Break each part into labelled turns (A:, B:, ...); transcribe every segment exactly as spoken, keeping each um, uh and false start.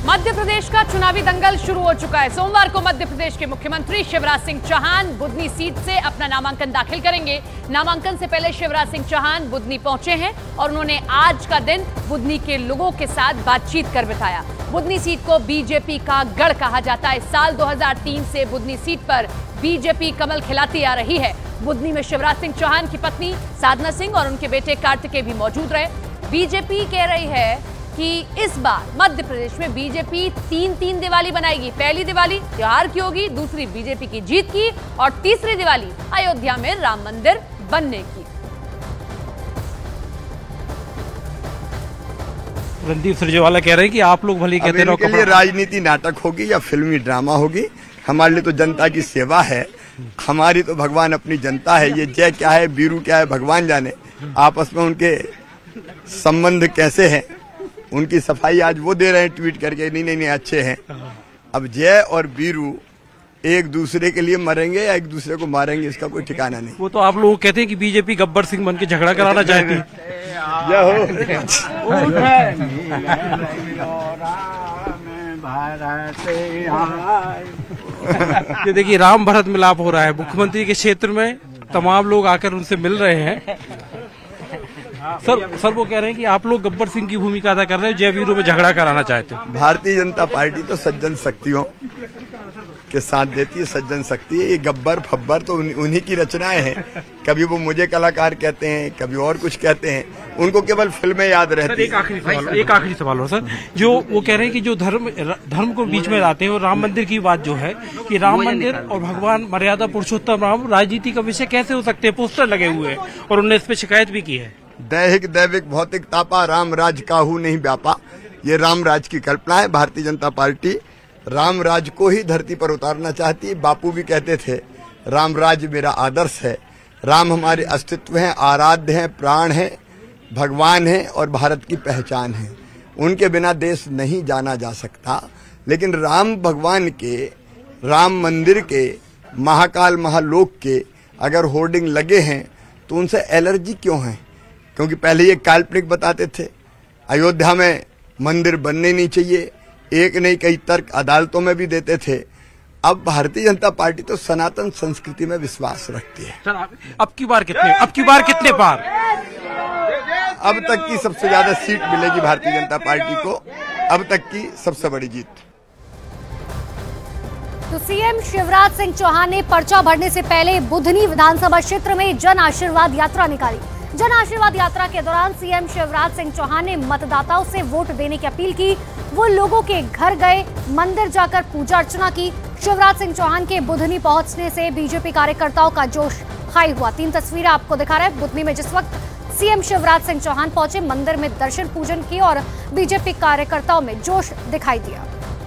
A: मध्य प्रदेश का चुनावी दंगल शुरू हो चुका है। सोमवार को मध्य प्रदेश के मुख्यमंत्री शिवराज सिंह चौहान बुधनी सीट से अपना नामांकन दाखिल करेंगे। नामांकन से पहले शिवराज सिंह चौहान बुधनी पहुंचे हैं और उन्होंने आज का दिन बुधनी के लोगों के साथ बातचीत कर बिताया। बुधनी सीट को बीजेपी का गढ़ कहा जाता है। साल दो हज़ार तीन से बुधनी सीट पर बीजेपी कमल खिलाती आ रही है। बुधनी में शिवराज सिंह चौहान की पत्नी साधना सिंह और उनके बेटे कार्तिकेय भी मौजूद रहे। बीजेपी कह रही है कि इस बार मध्य प्रदेश में बीजेपी तीन तीन दिवाली बनाएगी। पहली दिवाली त्योहार की होगी, दूसरी बीजेपी की जीत की और तीसरी दिवाली अयोध्या में राम मंदिर बनने की।
B: रणदीप सुरजेवाला कह रहे हैं कि आप लोग भले कहते रहो
C: के लिए राजनीति नाटक होगी या फिल्मी ड्रामा होगी, हमारे लिए तो जनता की सेवा है। हमारी तो भगवान अपनी जनता है। ये जय क्या है, बीरू क्या है, भगवान जाने। आपस में उनके संबंध कैसे हैं, उनकी सफाई आज वो दे रहे हैं ट्वीट करके, नहीं नहीं नहीं अच्छे हैं। अब जय और बीरू एक दूसरे के लिए मरेंगे या एक दूसरे को मारेंगे, इसका कोई ठिकाना नहीं।
B: वो तो आप लोग कहते हैं कि बीजेपी गब्बर सिंह बन के झगड़ा कराना चाहती है। ये देखिए राम भरत मिलाप हो रहा है। मुख्यमंत्री के क्षेत्र में तमाम लोग आकर उनसे मिल रहे हैं। सर सर वो कह रहे हैं कि आप लोग गब्बर सिंह की भूमिका अदा कर रहे हैं, जय वीरों में झगड़ा कराना चाहते हो।
C: भारतीय जनता पार्टी तो सज्जन शक्तियों के साथ देती है। सज्जन शक्ति है, ये गब्बर फब्बर तो उन्हीं की रचनाएं हैं। कभी वो मुझे कलाकार कहते हैं, कभी और कुछ कहते हैं, उनको केवल फिल्में याद रहती हैं।
B: एक आखिरी सवाल एक आखिरी सवाल हो सर, जो वो कह रहे हैं कि जो धर्म धर्म को बीच में लाते हैं और राम मंदिर की बात जो है कि राम मंदिर और भगवान मर्यादा पुरुषोत्तम राम राजनीति का विषय कैसे हो सकते हैं, पोस्टर लगे हुए हैं और उन्होंने इस पर शिकायत भी की है।
C: दैहिक दैविक भौतिक तापा राम राज काहू नहीं व्यापा, ये राम राज की कल्पना है। भारतीय जनता पार्टी राम राज को ही धरती पर उतारना चाहती है। बापू भी कहते थे राम राज मेरा आदर्श है। राम हमारे अस्तित्व हैं, आराध्य हैं, प्राण हैं, भगवान हैं और भारत की पहचान है। उनके बिना देश नहीं जाना जा सकता। लेकिन राम भगवान के, राम मंदिर के, महाकाल महालोक के अगर होर्डिंग लगे हैं तो उनसे एलर्जी क्यों है? क्योंकि पहले ये काल्पनिक बताते थे, अयोध्या में मंदिर बनने नहीं चाहिए, एक नहीं कई तर्क अदालतों में भी देते थे। अब भारतीय जनता पार्टी तो सनातन संस्कृति में विश्वास रखती है।
B: सर अब की बार कितने अब की बार कितने पार?
C: अब तक की सबसे ज्यादा सीट मिलेगी भारतीय जनता पार्टी को, अब तक की सबसे बड़ी जीत।
D: तो सीएम शिवराज सिंह चौहान ने पर्चा भरने से पहले बुधनी विधानसभा क्षेत्र में जन आशीर्वाद यात्रा निकाली। जन आशीर्वाद यात्रा के दौरान सीएम शिवराज सिंह चौहान ने मतदाताओं से वोट देने की अपील की। वो लोगों के घर गए, मंदिर जाकर पूजा अर्चना की। शिवराज सिंह चौहान के बुधनी पहुंचने से बीजेपी कार्यकर्ताओं का जोश हाई हुआ। तीन तस्वीरें आपको दिखा रहे हैं। बुधनी में जिस वक्त सीएम शिवराज सिंह चौहान पहुंचे, मंदिर में दर्शन पूजन किए और बीजेपी कार्यकर्ताओं में जोश दिखाई दिया।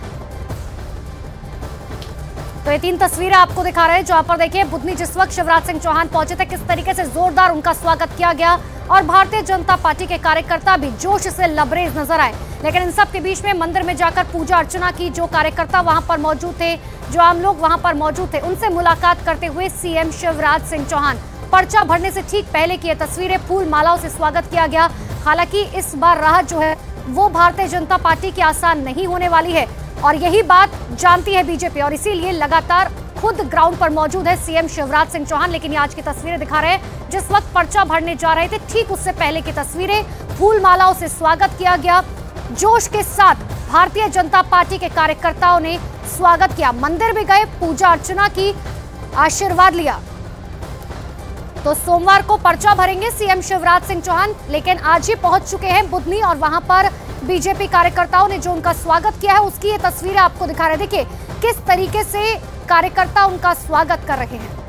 D: तो ये तीन तस्वीरें आपको दिखा रहे हैं, जहां पर देखिए बुधनी जिस वक्त शिवराज सिंह चौहान पहुंचे थे, किस तरीके से जोरदार उनका स्वागत किया गया और भारतीय जनता पार्टी के कार्यकर्ता भी जोश से लबरेज नजर आए। लेकिन इन सब के बीच में मंदिर में जाकर पूजा अर्चना की। जो कार्यकर्ता वहां पर मौजूद थे, जो आम लोग वहां पर मौजूद थे, उनसे मुलाकात करते हुए सीएम शिवराज सिंह चौहान पर्चा भरने से ठीक पहले की ये तस्वीरें, फूल मालाओं से स्वागत किया गया। हालांकि इस बार राहत जो है वो भारतीय जनता पार्टी की आसान नहीं होने वाली है और यही बात जानती है बीजेपी और इसीलिए लगातार खुद ग्राउंड पर मौजूद है सीएम शिवराज सिंह चौहान। लेकिन ये आज की तस्वीरें दिखा रहे हैं, जिस वक्त पर्चा भरने जा रहे थे ठीक उससे पहले की तस्वीरें, फूल मालाओं से स्वागत किया गया। जोश के साथ भारतीय जनता पार्टी के कार्यकर्ताओं ने स्वागत किया। मंदिर भी गए, पूजा अर्चना की, आशीर्वाद लिया। तो सोमवार को पर्चा भरेंगे सीएम शिवराज सिंह चौहान, लेकिन आज ही पहुंच चुके हैं बुधनी और वहां पर बीजेपी कार्यकर्ताओं ने जो उनका स्वागत किया है उसकी ये तस्वीरें आपको दिखा रहे हैं। देखिए किस तरीके से कार्यकर्ता उनका स्वागत कर रहे हैं।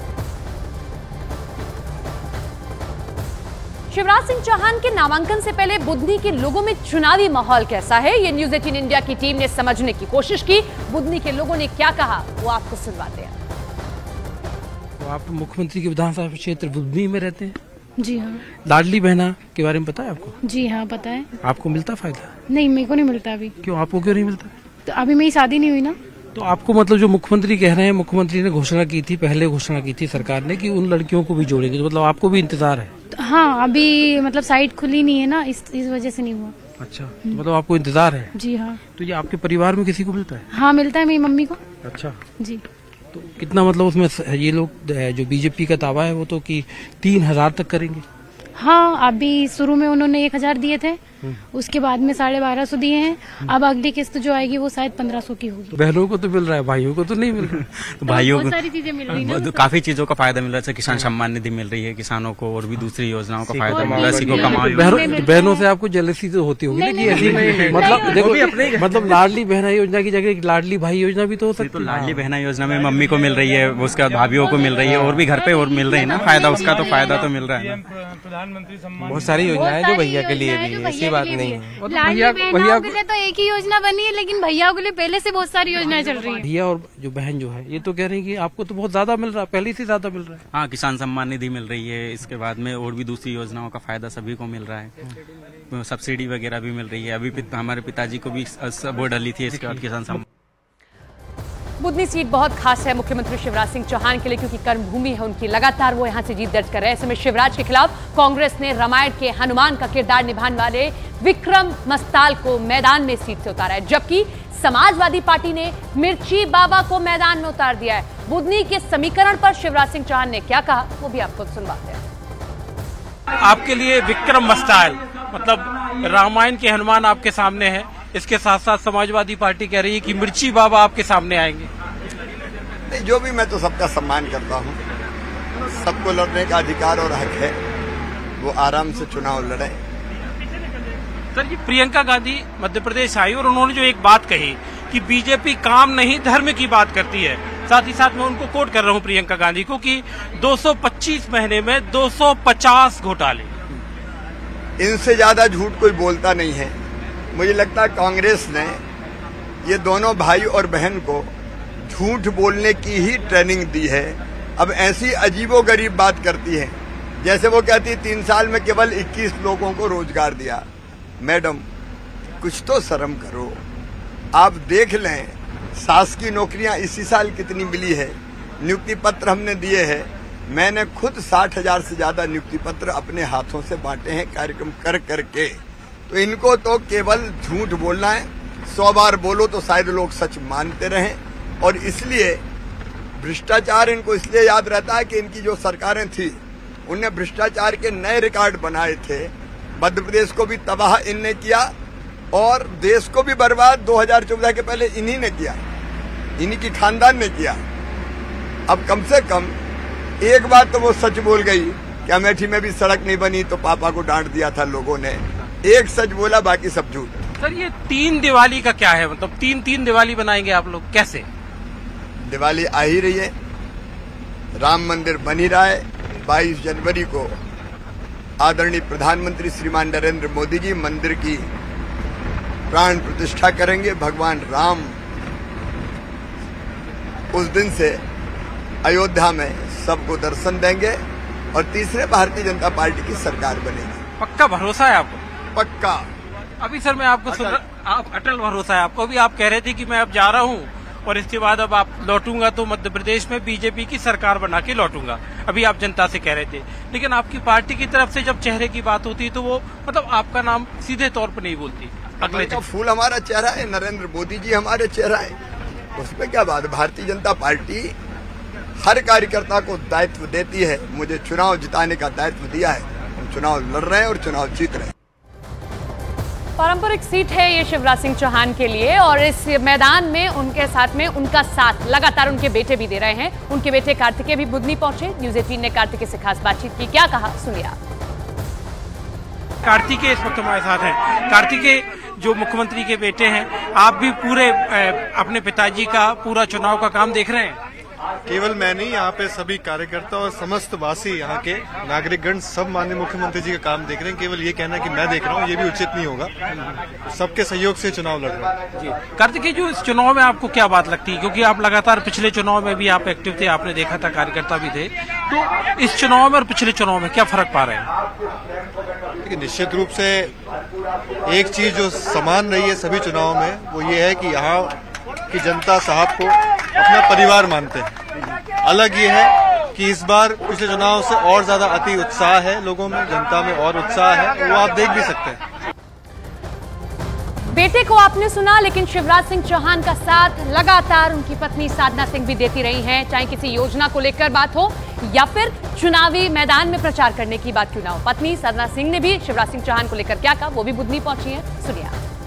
A: शिवराज सिंह चौहान के नामांकन से पहले बुधनी के लोगों में चुनावी माहौल कैसा है, ये न्यूज एटीन इंडिया की टीम ने समझने की कोशिश की। बुधनी के लोगों ने क्या कहा वो आपको सुनवाते हैं।
B: तो आप मुख्यमंत्री के विधानसभा क्षेत्र बुधनी में रहते हैं?
E: जी हाँ।
B: लाडली बहना के बारे में पता है आपको?
E: जी हाँ पता है।
B: आपको मिलता फायदा?
E: नहीं, मेरे को नहीं मिलता अभी।
B: क्यों, आपको क्यों नहीं मिलता?
E: तो अभी मेरी शादी नहीं हुई ना।
B: तो आपको मतलब जो मुख्यमंत्री कह रहे हैं, मुख्यमंत्री ने घोषणा की थी, पहले घोषणा की थी सरकार ने कि उन लड़कियों को भी जोड़ेंगे, तो मतलब आपको भी इंतजार है?
E: हाँ, अभी मतलब साइट खुली नहीं है ना, इस इस वजह से नहीं हुआ।
B: अच्छा, तो मतलब आपको इंतजार है?
E: जी हाँ।
B: तो ये आपके परिवार में किसी को मिलता है?
E: हाँ मिलता है, मेरी मम्मी को।
B: अच्छा
E: जी।
B: तो कितना मतलब उसमें ये लोग जो बीजेपी का दावा है वो तो कि तीन हजार तक करेंगे?
E: हाँ, अभी शुरू में उन्होंने एक हजार दिए थे, उसके बाद में साढ़े बारह सौ दिए हैं। अब अगली किस्त जो आएगी वो शायद पंद्रह सौ की होगी।
B: बहनों को तो मिल रहा है, भाइयों को तो नहीं मिल रहा।
F: तो भाइयों को
E: सारी चीजें मिल रही है,
F: काफी चीजों का फायदा मिल रहा है। किसान सम्मान निधि मिल रही है किसानों को, और भी दूसरी योजनाओं का फायदा मिल रहा है। सीखो कमाओ।
B: बहनों से आपको जेलसी तो होती होगी ना कि ऐसी, मतलब देखो मतलब लाडली बहना योजना की जगह लाडली भाई योजना भी तो हो सकती है।
F: तो लाडली बहना योजना में मम्मी को मिल रही है, उसके बाद भाभीियों को मिल रही है, और भी घर पे और मिल रही है ना फायदा, उसका तो फायदा तो मिल रहा है ना।
G: प्रधानमंत्री सम्मान
H: बहुत सारी योजनाएं जो भैया के लिए भी है, ऐसी बात नहीं है।
E: भैया भैया के लिए तो एक ही योजना बनी है, लेकिन भैया के लिए पहले से बहुत सारी योजनाएं चल रही हैं।
B: भैया और जो बहन जो है ये तो कह रहे हैं कि आपको तो बहुत ज्यादा मिल रहा है, पहले से ज्यादा मिल रहा है।
F: हाँ, किसान सम्मान निधि मिल रही है, इसके बाद में और भी दूसरी योजनाओं का फायदा सभी को मिल रहा है। सब्सिडी वगैरह भी मिल रही है। अभी पित, हमारे पिताजी को भी वो डली थी, इसके बाद किसान सम्मान।
A: बुधनी सीट बहुत खास है मुख्यमंत्री शिवराज सिंह चौहान के लिए, क्योंकि कर्मभूमि है उनकी। लगातार वो यहां से जीत दर्ज कर रहे हैं। ऐसे में शिवराज के खिलाफ कांग्रेस ने रामायण के हनुमान का किरदार निभाने वाले विक्रम मस्ताल को मैदान में सीट से उतारा है, जबकि समाजवादी पार्टी ने मिर्ची बाबा को मैदान में उतार दिया है। बुधनी के समीकरण पर शिवराज सिंह चौहान ने क्या कहा वो भी आपको सुनवाते हैं।
B: आपके लिए विक्रम मस्ताल मतलब रामायण के हनुमान आपके सामने है, इसके साथ साथ समाजवादी पार्टी कह रही है कि मिर्ची बाबा आपके सामने आएंगे।
C: नहीं, जो भी, मैं तो सबका सम्मान करता हूँ। सबको लड़ने का अधिकार और हक है, वो आराम से चुनाव लड़े।
B: सर, ये प्रियंका गांधी मध्य प्रदेश आई और उन्होंने जो एक बात कही कि बीजेपी काम नहीं धर्म की बात करती है, साथ ही साथ मैं उनको कोट कर रहा हूँ प्रियंका गांधी को कि दो सौ पच्चीस महीने में दो सौ पचास घोटाले।
C: इनसे ज्यादा झूठ कोई बोलता नहीं है। मुझे लगता है कांग्रेस ने ये दोनों भाई और बहन को झूठ बोलने की ही ट्रेनिंग दी है। अब ऐसी अजीबोगरीब बात करती है, जैसे वो कहती तीन साल में केवल इक्कीस लोगों को रोजगार दिया। मैडम, कुछ तो शर्म करो। आप देख लें सास की नौकरियां इसी साल कितनी मिली है, नियुक्ति पत्र हमने दिए हैं। मैंने खुद साठ हजार से ज्यादा नियुक्ति पत्र अपने हाथों से बांटे हैं कार्यक्रम कर करके। तो इनको तो केवल झूठ बोलना है। सौ बार बोलो तो शायद लोग सच मानते रहें, और इसलिए भ्रष्टाचार इनको इसलिए याद रहता है कि इनकी जो सरकारें थी उनने भ्रष्टाचार के नए रिकॉर्ड बनाए थे। मध्य प्रदेश को भी तबाह इनने किया और देश को भी बर्बाद दो हजार चौदह के पहले इन्हीं ने किया, इन्हीं की खानदान ने किया। अब कम से कम एक बात तो वो सच बोल गई कि अमेठी में भी सड़क नहीं बनी तो पापा को डांट दिया था लोगों ने। एक सच बोला, बाकी सब झूठ।
B: सर, ये तीन दिवाली का क्या है? मतलब तीन तीन दिवाली बनाएंगे आप लोग, कैसे?
C: दिवाली आ ही रही है, राम मंदिर बन ही रहा है। बाईस जनवरी को आदरणीय प्रधानमंत्री श्रीमान नरेंद्र मोदी जी मंदिर की प्राण प्रतिष्ठा करेंगे। भगवान राम उस दिन से अयोध्या में सबको दर्शन देंगे और तीसरे भारतीय जनता पार्टी की सरकार बनेगी।
B: पक्का भरोसा है आपको?
C: पक्का।
B: अभी सर मैं आपको सुन रहा, आप अटल भरोसा है आपको। अभी आप कह रहे थे कि मैं अब जा रहा हूँ और इसके बाद अब आप लौटूंगा तो मध्य प्रदेश में बीजेपी की सरकार बना के लौटूंगा, अभी आप जनता से कह रहे थे। लेकिन आपकी पार्टी की तरफ से जब चेहरे की बात होती है तो वो मतलब आपका नाम सीधे तौर पर नहीं बोलती।
C: अगले का फूल हमारा चेहरा है, नरेंद्र मोदी जी हमारे चेहरा है, उसमें क्या बात। भारतीय जनता पार्टी हर कार्यकर्ता को दायित्व देती है। मुझे चुनाव जिताने का दायित्व दिया है, हम चुनाव लड़ रहे हैं और चुनाव जीत रहे हैं।
A: पारंपरिक सीट है ये शिवराज सिंह चौहान के लिए, और इस मैदान में उनके साथ में उनका साथ लगातार उनके बेटे भी दे रहे हैं। उनके बेटे कार्तिकेय भी बुधनी पहुंचे। न्यूज अठारह ने कार्तिकेय से खास बातचीत की, क्या कहा सुनिए आप।
B: कार्तिकेय इस वक्त हमारे साथ हैं। कार्तिकेय जो मुख्यमंत्री के बेटे हैं, आप भी पूरे अपने पिताजी का पूरा चुनाव का काम देख रहे हैं?
G: केवल मैं नहीं, यहाँ पे सभी कार्यकर्ता और समस्त वासी, यहाँ के नागरिकगण सब माननीय मुख्यमंत्री जी का काम देख रहे हैं। केवल ये कहना कि मैं देख रहा हूँ ये भी उचित नहीं होगा। सबके सहयोग से चुनाव लड़ रहे हैं।
B: कार्तिकेय, जो इस चुनाव में आपको क्या बात लगती है, क्योंकि आप लगातार पिछले चुनाव में भी आप एक्टिव थे, आपने देखा था, कार्यकर्ता भी थे, तो इस चुनाव में और पिछले चुनाव में क्या फर्क पा रहे हैं?
G: देखिए, निश्चित रूप से एक चीज जो समान रही है सभी चुनाव में, वो ये है कि यहाँ की जनता साहब को अपना परिवार मानते हैं। अलग ये है कि इस बार पिछले चुनाव से और ज्यादा अति उत्साह है लोगों में, जनता में और उत्साह है, वो आप देख भी सकते हैं।
A: बेटे को आपने सुना, लेकिन शिवराज सिंह चौहान का साथ लगातार उनकी पत्नी साधना सिंह भी देती रही हैं, चाहे किसी योजना को लेकर बात हो या फिर चुनावी मैदान में प्रचार करने की बात क्यों ना हो। पत्नी साधना सिंह ने भी शिवराज सिंह चौहान को लेकर क्या कहा, वो भी बुधनी पहुंची है, सुनिए।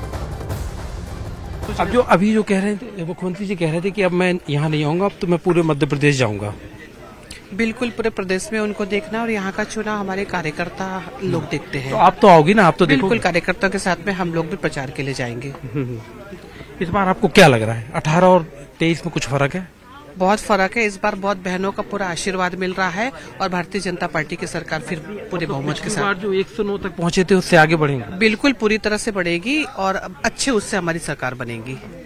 B: अब जो अभी जो कह रहे थे मुख्यमंत्री जी कह रहे थे कि अब मैं यहाँ नहीं आऊंगा, अब तो मैं पूरे मध्य प्रदेश जाऊंगा।
I: बिल्कुल, पूरे प्रदेश में उनको देखना और यहाँ का चुनाव हमारे कार्यकर्ता लोग देखते हैं।
B: तो आप तो आओगी ना, आप तो
I: बिल्कुल कार्यकर्ताओं के साथ में हम लोग भी प्रचार के लिए जाएंगे।
B: इस बार आपको क्या लग रहा है, अठारह और तेईस में कुछ फर्क है?
I: बहुत फर्क है। इस बार बहुत बहनों का पूरा आशीर्वाद मिल रहा है और भारतीय जनता पार्टी की सरकार फिर पूरे बहुमत के साथ
B: जो एक सौ नौ तक पहुंचे थे उससे आगे बढ़ेंगे।
I: बिल्कुल पूरी तरह से बढ़ेगी और अच्छे उससे हमारी सरकार बनेगी।